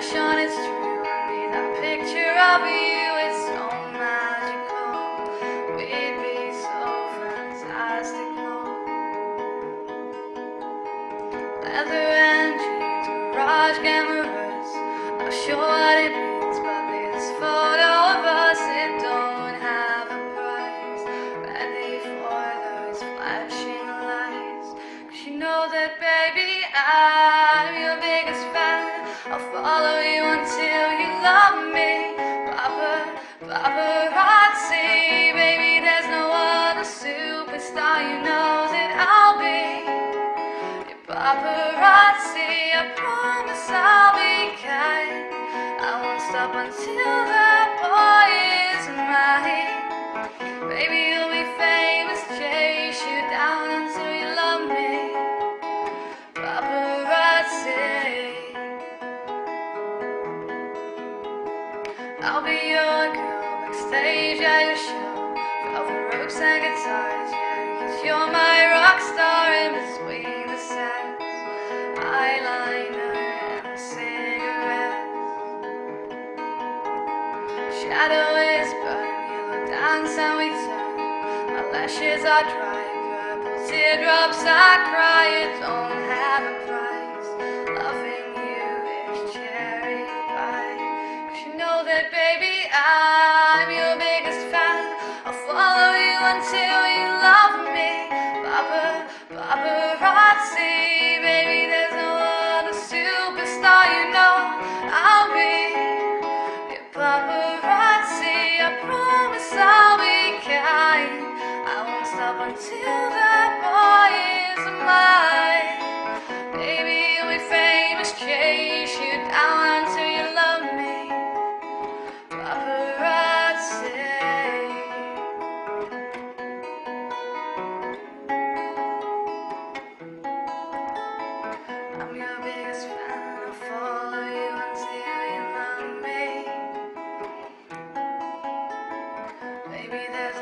expression is true. Be that picture of you, it's so magical. We'd be so fantastical. Leather and jeans, garage cameras, not sure what it means, but this photo of us, it don't have a price. Ready for those flashing lights, 'cause you know that, baby, I'm your biggest fan. I'll follow you until you love me. Paparazzi, baby, there's no other superstar. You know that I'll be your paparazzi. I promise I'll be kind. I won't stop until that boy is mine. Baby, you'll be famous, chase you down until you love me. Paparazzi. I'll be your girl backstage at your show. Velvet ropes and guitars, yeah, 'cause you're my rock star in between the sets. Eyeliner and cigarettes. Shadow is burning, yellow dance and we turn. My lashes are dry, purple teardrops I cry. It don't have a price. Loving you is cherry pie. 'Cause you know that, baby, I'm your biggest fan. I'll follow you until you love me. Paparazzi, baby, there's no other superstar. You know I'll be your paparazzi. I promise I'll be kind. I won't stop until that boy is mine. Baby, you'll be famous, chase you down until you love me. Paparazzi. I'm your biggest fan. I'll follow you until you love me. Baby, there's